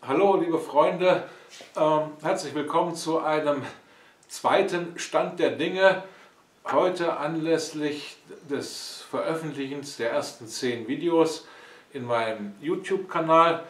Hallo liebe Freunde, herzlich willkommen zu einem zweiten Stand der Dinge. Heute anlässlich des Veröffentlichens der ersten 10 Videos in meinem YouTube-Kanal.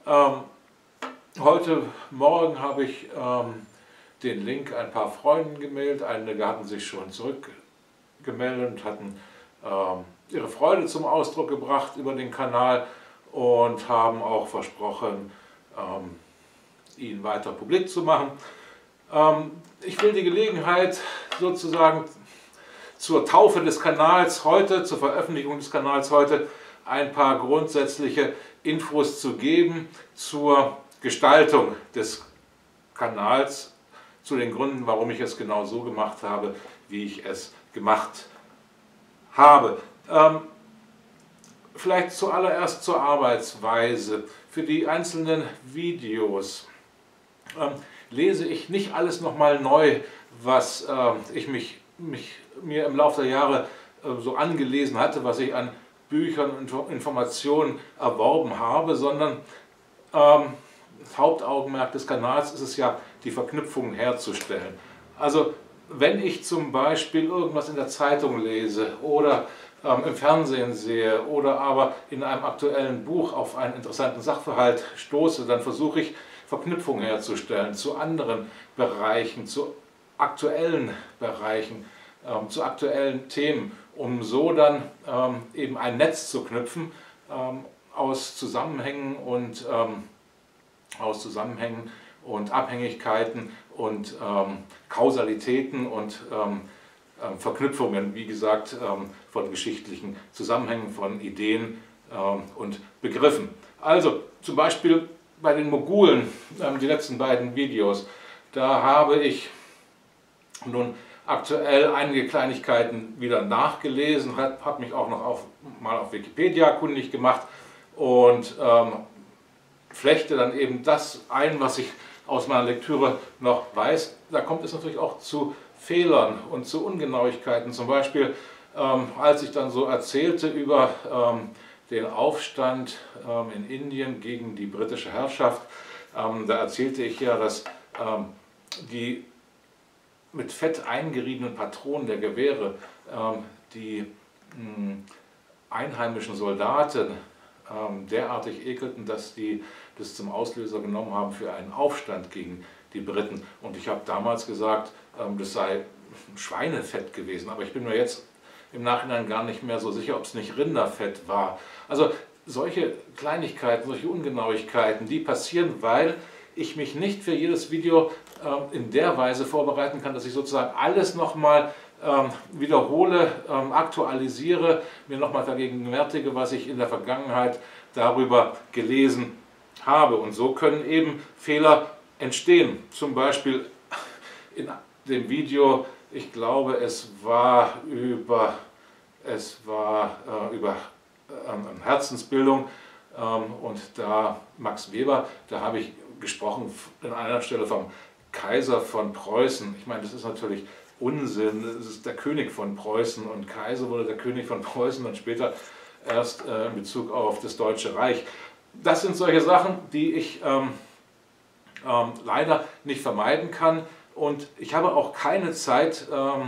Heute Morgen habe ich den Link ein paar Freunden gemeldet. Einige hatten sich schon zurückgemeldet und hatten ihre Freude zum Ausdruck gebracht über den Kanal und haben auch versprochen, ihn weiter publik zu machen. Ich will die Gelegenheit sozusagen zur Taufe des Kanals heute, zur Veröffentlichung des Kanals heute, ein paar grundsätzliche Infos zu geben zur Gestaltung des Kanals, zu den Gründen, warum ich es genau so gemacht habe, wie ich es gemacht habe. Vielleicht zuallererst zur Arbeitsweise. Für die einzelnen Videos lese ich nicht alles nochmal neu, was ich mir im Laufe der Jahre so angelesen hatte, was ich an Büchern und Informationen erworben habe, sondern das Hauptaugenmerk des Kanals ist es ja, die Verknüpfungen herzustellen. Also wenn ich zum Beispiel irgendwas in der Zeitung lese oder im Fernsehen sehe oder aber in einem aktuellen Buch auf einen interessanten Sachverhalt stoße, dann versuche ich Verknüpfungen herzustellen zu anderen Bereichen, zu aktuellen Bereichen, zu aktuellen Themen, um so dann eben ein Netz zu knüpfen aus Zusammenhängen und Abhängigkeiten und Kausalitäten und Verknüpfungen, wie gesagt, von geschichtlichen Zusammenhängen, von Ideen und Begriffen. Also zum Beispiel bei den Mogulen, die letzten beiden Videos, da habe ich nun aktuell einige Kleinigkeiten wieder nachgelesen, habe mich auch noch mal auf Wikipedia kundig gemacht und flechte dann eben das ein, was ich aus meiner Lektüre noch weiß. Da kommt es natürlich auch zu Fehlern und zu Ungenauigkeiten. Zum Beispiel, als ich dann so erzählte über den Aufstand in Indien gegen die britische Herrschaft, da erzählte ich ja, dass die mit Fett eingeriebenen Patronen der Gewehre die einheimischen Soldaten derartig ekelten, dass die das zum Auslöser genommen haben für einen Aufstand gegen die Briten. Und ich habe damals gesagt, das sei Schweinefett gewesen, aber ich bin mir jetzt im Nachhinein gar nicht mehr so sicher, ob es nicht Rinderfett war. Also solche Kleinigkeiten, solche Ungenauigkeiten, die passieren, weil ich mich nicht für jedes Video in der Weise vorbereiten kann, dass ich sozusagen alles nochmal wiederhole, aktualisiere, mir nochmal vergegenwärtige, was ich in der Vergangenheit darüber gelesen habe. Und so können eben Fehler entstehen. Zum Beispiel in dem Video, ich glaube es war über Herzensbildung und da Max Weber, da habe ich gesprochen an einer Stelle vom Kaiser von Preußen. Ich meine, das ist natürlich Unsinn, das ist der König von Preußen und Kaiser wurde der König von Preußen und später erst in Bezug auf das Deutsche Reich. Das sind solche Sachen, die ich leider nicht vermeiden kann und ich habe auch keine Zeit,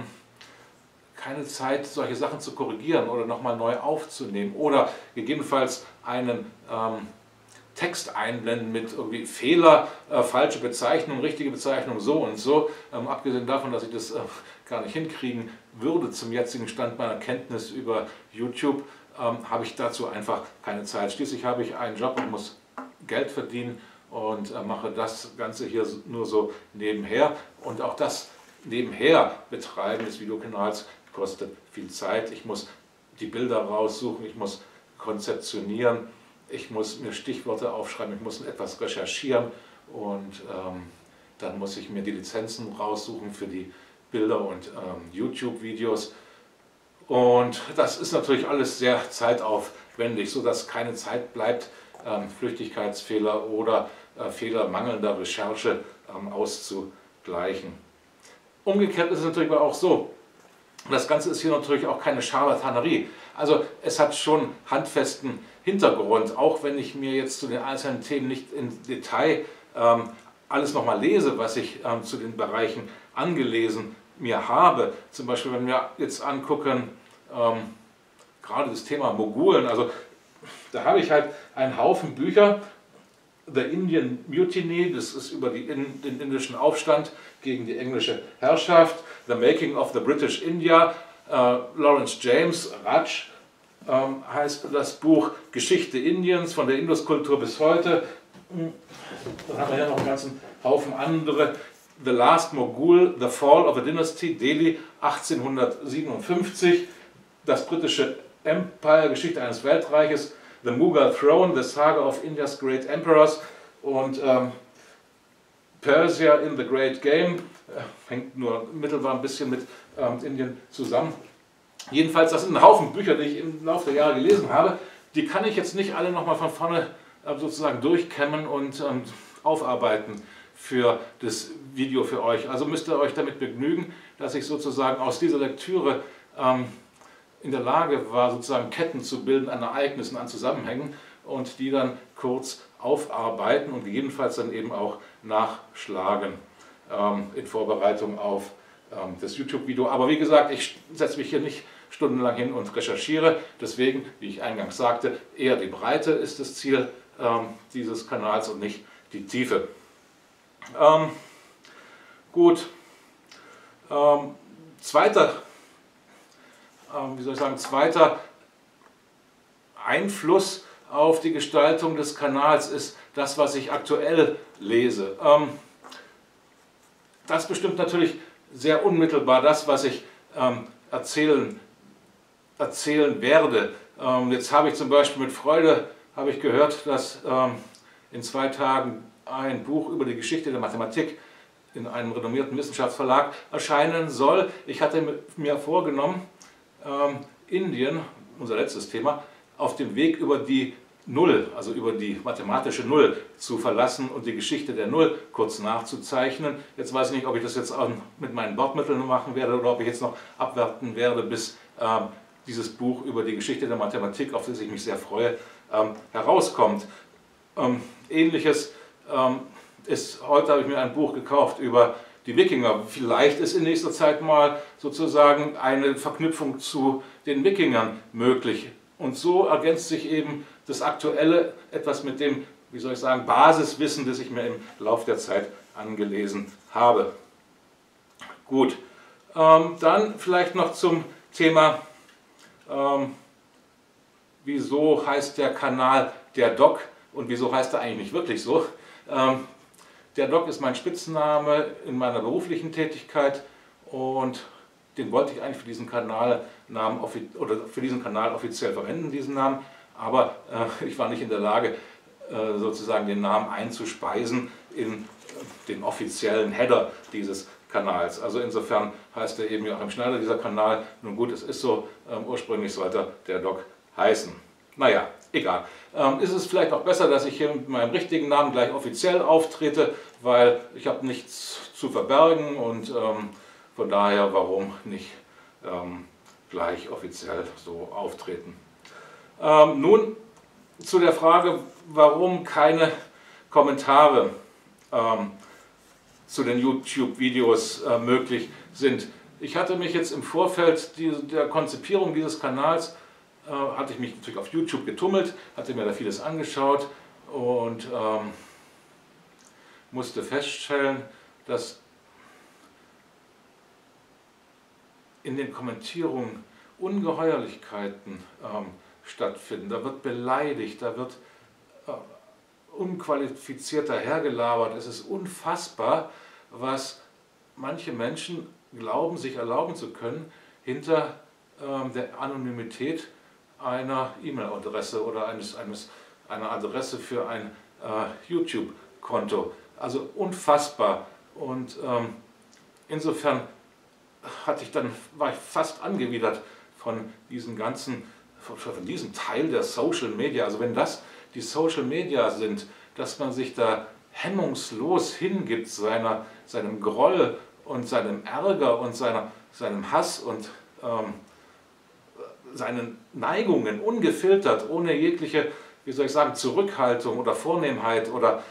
solche Sachen zu korrigieren oder nochmal neu aufzunehmen oder gegebenenfalls einen Text einblenden mit irgendwie Fehler, falsche Bezeichnung, richtige Bezeichnung, so und so. Abgesehen davon, dass ich das gar nicht hinkriegen würde zum jetzigen Stand meiner Kenntnis über YouTube, habe ich dazu einfach keine Zeit. Schließlich habe ich einen Job und muss Geld verdienen und mache das Ganze hier nur so nebenher. Und auch das nebenher Betreiben des Videokanals kostet viel Zeit. Ich muss die Bilder raussuchen, ich muss konzeptionieren, ich muss mir Stichworte aufschreiben, ich muss etwas recherchieren und dann muss ich mir die Lizenzen raussuchen für die Bilder und YouTube-Videos. Und das ist natürlich alles sehr zeitaufwendig, sodass keine Zeit bleibt, Flüchtigkeitsfehler oder Fehler mangelnder Recherche auszugleichen. Umgekehrt ist es natürlich aber auch so, das Ganze ist hier natürlich auch keine Scharlatanerie. Also es hat schon handfesten Hintergrund, auch wenn ich mir jetzt zu den einzelnen Themen nicht im Detail alles nochmal lese, was ich zu den Bereichen angelesen mir habe. Zum Beispiel, wenn wir jetzt angucken, gerade das Thema Mogulen, also da habe ich halt einen Haufen Bücher. The Indian Mutiny, das ist über den indischen Aufstand gegen die englische Herrschaft. The Making of the British India, Lawrence James, Raj heißt das Buch. Geschichte Indiens, von der Induskultur bis heute. Dann haben wir ja noch einen ganzen Haufen andere. The Last Mogul, The Fall of a Dynasty, Delhi 1857. Das britische Empire, Geschichte eines Weltreiches. The Mughal Throne, The Saga of India's Great Emperors und Persia in the Great Game, hängt nur mittelbar ein bisschen mit Indien zusammen. Jedenfalls, das sind ein Haufen Bücher, die ich im Laufe der Jahre gelesen habe. Die kann ich jetzt nicht alle nochmal von vorne sozusagen durchkämmen und aufarbeiten für das Video für euch. Also müsst ihr euch damit begnügen, dass ich sozusagen aus dieser Lektüre in der Lage war, sozusagen Ketten zu bilden an Ereignissen, an Zusammenhängen und die dann kurz aufarbeiten und gegebenenfalls dann eben auch nachschlagen in Vorbereitung auf das YouTube-Video. Aber wie gesagt, ich setze mich hier nicht stundenlang hin und recherchiere. Deswegen, wie ich eingangs sagte, eher die Breite ist das Ziel dieses Kanals und nicht die Tiefe. Gut, zweiter Einfluss auf die Gestaltung des Kanals ist das, was ich aktuell lese. Das bestimmt natürlich sehr unmittelbar das, was ich erzählen werde. Jetzt habe ich zum Beispiel mit Freude gehört, dass in 2 Tagen ein Buch über die Geschichte der Mathematik in einem renommierten Wissenschaftsverlag erscheinen soll. Ich hatte mir vorgenommen, Indien, unser letztes Thema, auf dem Weg über die Null, also über die mathematische Null zu verlassen und die Geschichte der Null kurz nachzuzeichnen. Jetzt weiß ich nicht, ob ich das jetzt auch mit meinen Bordmitteln machen werde oder ob ich jetzt noch abwarten werde, bis dieses Buch über die Geschichte der Mathematik, auf das ich mich sehr freue, herauskommt. Ähnliches ist, heute habe ich mir ein Buch gekauft über die Wikinger. Vielleicht ist in nächster Zeit mal sozusagen eine Verknüpfung zu den Wikingern möglich. Und so ergänzt sich eben das Aktuelle etwas mit dem, wie soll ich sagen, Basiswissen, das ich mir im Laufe der Zeit angelesen habe. Gut, dann vielleicht noch zum Thema, wieso heißt der Kanal der Doc und wieso heißt er eigentlich nicht wirklich so. Der Doc ist mein Spitzname in meiner beruflichen Tätigkeit und den wollte ich eigentlich für diesen Kanalnamen für diesen Kanal offiziell verwenden, diesen Namen, aber ich war nicht in der Lage, sozusagen den Namen einzuspeisen in den offiziellen Header dieses Kanals. Also insofern heißt er eben Joachim Schneider, dieser Kanal. Nun gut, es ist so, ursprünglich sollte der Doc heißen. Naja, egal. Ist es vielleicht auch besser, dass ich hier mit meinem richtigen Namen gleich offiziell auftrete, weil ich habe nichts zu verbergen und von daher, warum nicht gleich offiziell so auftreten. Nun zu der Frage, warum keine Kommentare zu den YouTube-Videos möglich sind. Ich hatte mich jetzt im Vorfeld der Konzipierung dieses Kanals hatte ich mich natürlich auf YouTube getummelt, hatte mir da vieles angeschaut und musste feststellen, dass in den Kommentierungen Ungeheuerlichkeiten stattfinden. Da wird beleidigt, da wird unqualifiziert dahergelabert. Es ist unfassbar, was manche Menschen glauben, sich erlauben zu können, hinter der Anonymität einer E-Mail-Adresse oder einer Adresse für ein YouTube-Konto. Also unfassbar. Und insofern war ich fast angewidert von diesem Teil der Social Media. Also wenn das die Social Media sind, dass man sich da hemmungslos hingibt seinem Groll und seinem Ärger und seinem Hass und seinen Neigungen ungefiltert, ohne jegliche, wie soll ich sagen, Zurückhaltung oder Vornehmheit oder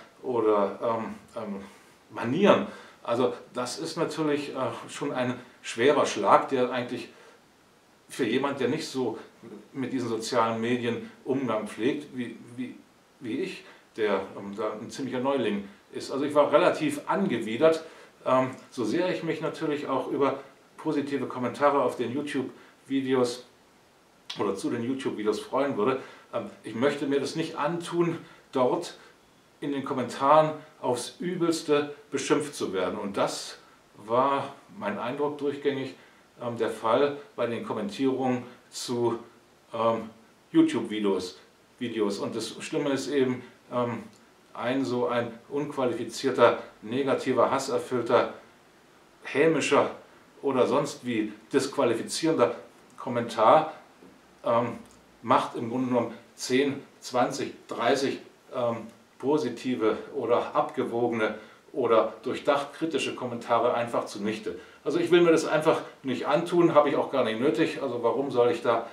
Manieren. Also das ist natürlich schon ein schwerer Schlag, der eigentlich für jemand, der nicht so mit diesen sozialen Medien Umgang pflegt, wie ich, der da ein ziemlicher Neuling ist. Also ich war relativ angewidert, so sehr ich mich natürlich auch über positive Kommentare auf den YouTube-Videos oder zu den YouTube-Videos freuen würde. Ich möchte mir das nicht antun, dort in den Kommentaren aufs Übelste beschimpft zu werden. Und das war mein Eindruck durchgängig der Fall bei den Kommentierungen zu YouTube-Videos. Und das Schlimme ist eben, so ein unqualifizierter, negativer, hasserfüllter, hämischer oder sonst wie disqualifizierender Kommentar macht im Grunde genommen 10, 20, 30 positive oder abgewogene oder durchdacht kritische Kommentare einfach zunichte. Also ich will mir das einfach nicht antun, habe ich auch gar nicht nötig. Also warum soll ich da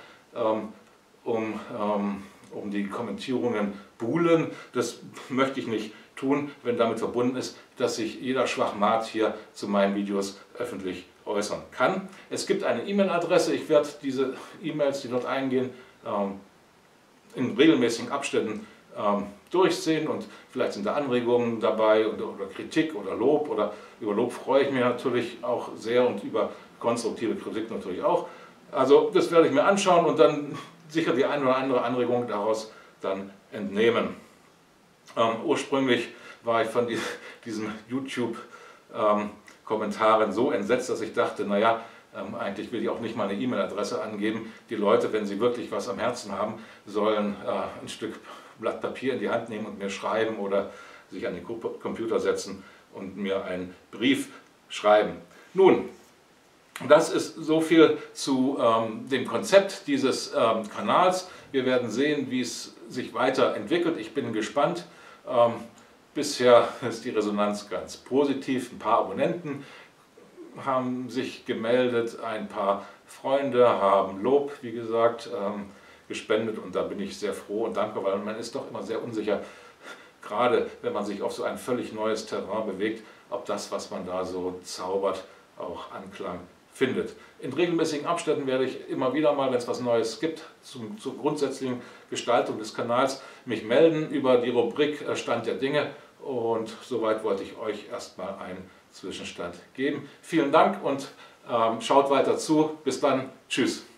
um die Kommentierungen buhlen? Das möchte ich nicht tun, wenn damit verbunden ist, dass sich jeder Schwachmat hier zu meinen Videos öffentlich äußern kann. Es gibt eine E-Mail-Adresse, ich werde diese E-Mails, die dort eingehen, in regelmäßigen Abständen durchsehen und vielleicht sind da Anregungen dabei oder Kritik oder Lob, oder über Lob freue ich mich natürlich auch sehr und über konstruktive Kritik natürlich auch. Also das werde ich mir anschauen und dann sicher die eine oder andere Anregung daraus dann entnehmen. Ursprünglich war ich von diesen YouTube-Kommentaren so entsetzt, dass ich dachte, naja, eigentlich will ich auch nicht mal eine E-Mail-Adresse angeben. Die Leute, wenn sie wirklich was am Herzen haben, sollen ein Stück Blatt Papier in die Hand nehmen und mir schreiben oder sich an den Computer setzen und mir einen Brief schreiben. Nun, das ist so viel zu dem Konzept dieses Kanals. Wir werden sehen, wie es sich weiterentwickelt. Ich bin gespannt. Bisher ist die Resonanz ganz positiv. Ein paar Abonnenten haben sich gemeldet, ein paar Freunde haben Lob, wie gesagt, gespendet und da bin ich sehr froh und dankbar, weil man ist doch immer sehr unsicher, gerade wenn man sich auf so ein völlig neues Terrain bewegt, ob das, was man da so zaubert, auch Anklang findet. In regelmäßigen Abständen werde ich immer wieder mal, wenn es was Neues gibt, zur grundsätzlichen Gestaltung des Kanals, mich melden über die Rubrik Stand der Dinge und soweit wollte ich euch erstmal einen Zwischenstand geben. Vielen Dank und schaut weiter zu. Bis dann. Tschüss.